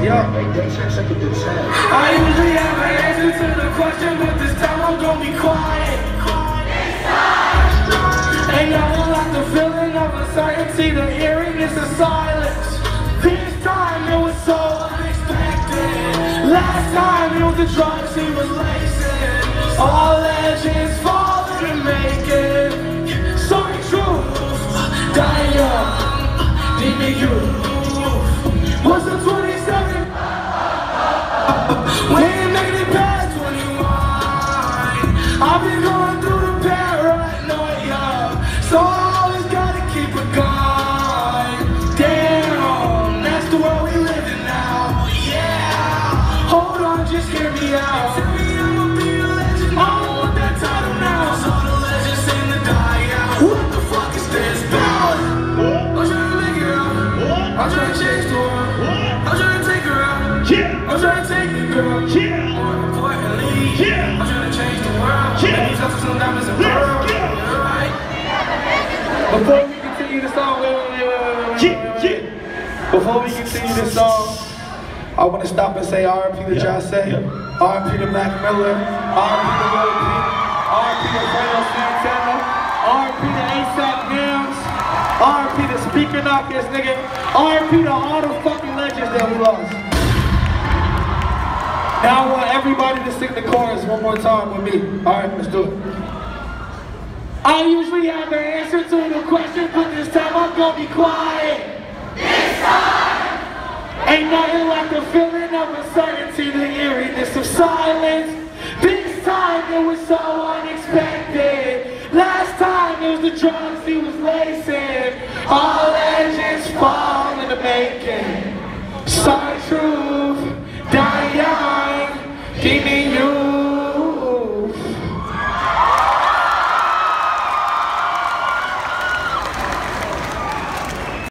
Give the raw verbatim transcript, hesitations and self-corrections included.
I usually have an answer to the question, but this time I'm gonna be quiet. Ain't nothing like the feeling of uncertainty, the eeriness of silence. This time it was so unexpected. Last time it was the drugs he was lacing. All legends fall in the making. Sorry, truth, dying young, demon youth. What's the twenty-seven? We ain't making it past twenty-one. I've been going through the paranoia, so I always gotta keep it going. Damn, that's the world we live in now. Yeah, hold on, just hear me out. Tell me I'ma be a legend. I don't want that title now. So the legends seem to die out. What the fuck is this about? I'm trying to make it out. I'm trying to change the world. I'm trying to take her out. Yeah. I'm trying to take the girl. Yeah. More importantly, yeah. I'm trying to change the world. Yeah. These hustles and diamonds and pearls. Yeah. Right. Before we continue the song, wait, wait, wait, wait, wait, wait, yeah. wait, wait. Before we continue this song, I want to stop and say R I P to yeah. Josh Say, yeah. R I P to Mac Miller, R I P to Lil Peep, R I P to Fredo Santana, R I P to ASAP Mills, R I P to Speaker Knockers, nigga. R I P to all the fucking legends that we lost. Now I want everybody to sing the chorus one more time with me. Alright, let's do it. I usually have the answer to the question, but this time I'm gonna be quiet. This time! Ain't nothing like the feeling of uncertainty, the eeriness of silence. This time it was so unexpected. Last time it was the drugs he was lacing. All legends fall in the making. Sorry, truth, dying young. Keep me